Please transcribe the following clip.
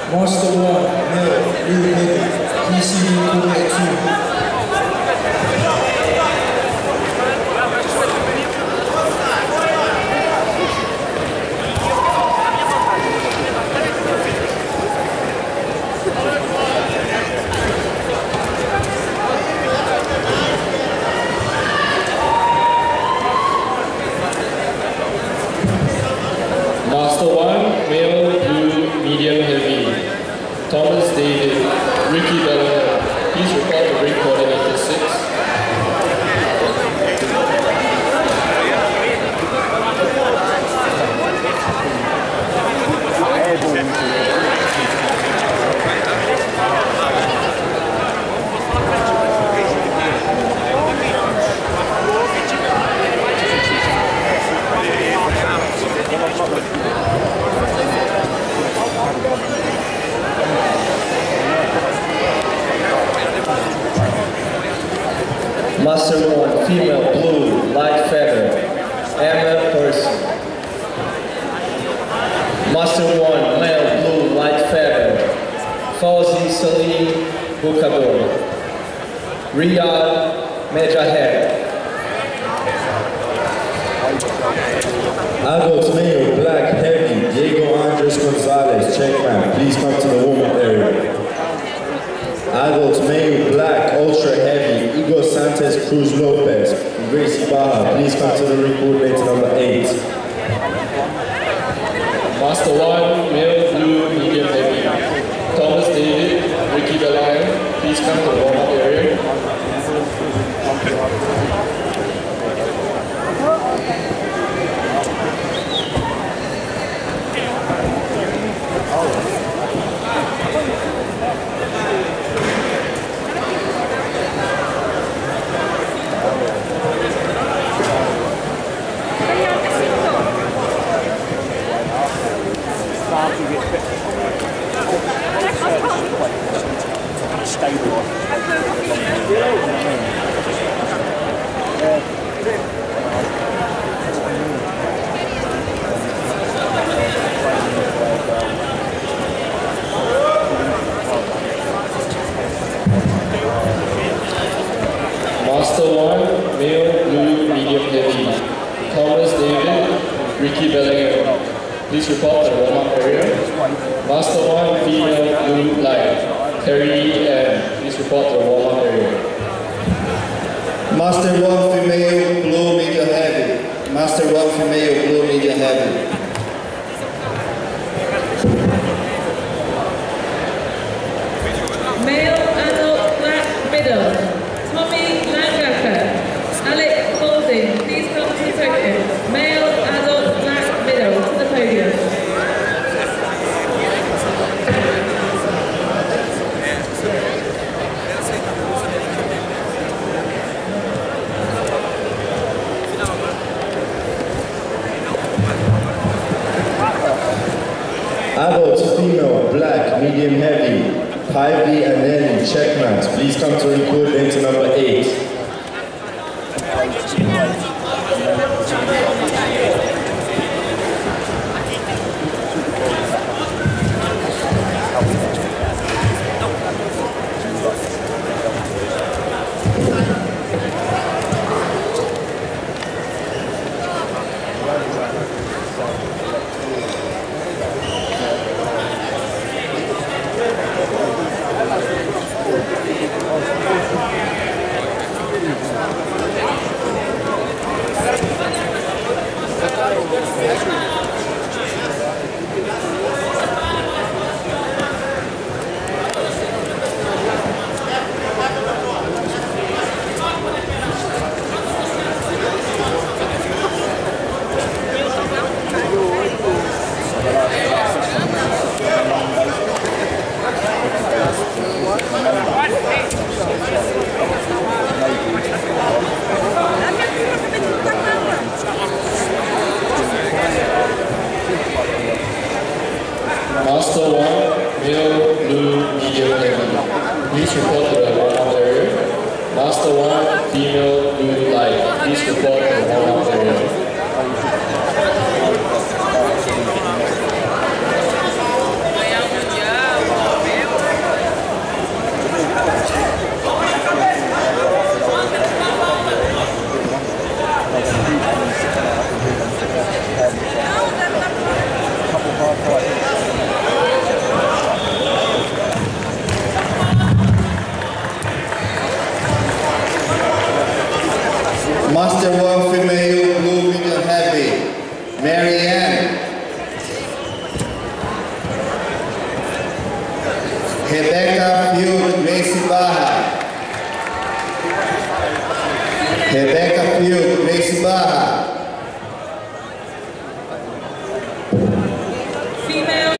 Master 1, male, blue heavy, PCB coordinate 2. Master 1, male, blue, medium heavy. Thomas David, Ricky Bella. Please report to ring coordinator 6. Master 1, female, blue, light feather, Emma Person. Master 1, male, blue, light feather, Fauzi Salim Bukador. Riyad Mejahed. Adults male, black, heavy, Diego Andres Gonzalez, checkman, please come to the warm-up area. Adults male, black, ultra heavy, Igor Santos Cruz Lopez, Gracie Baja, please come to the ring coordinator number 8. Master 1, male, blue, medium heavy. Thomas David, Ricky Belian, please come to the warm-up area. Master 1, male, blue, medium heavy. Thomas David, Ricky Bellingham. Please report to the warm-up area. Master 1, female, blue, light. Terry and please report to the warm-up area. Master 1, female, blue, medium heavy. Master 1, female, blue, medium heavy. Male, adult, black, middle. Tommy Langacker, Alex Holding, please come to the podium. Male, adult, black, middle, to the podium. Adults female, black, medium heavy, Ivy and Nelly, checkmats, please come to ring coordinator number 8. Master 1, male, blue, medium heavy. Please report to the warm-up area. Master 1, female, blue, light. Please report to the warm-up area. Master 1 female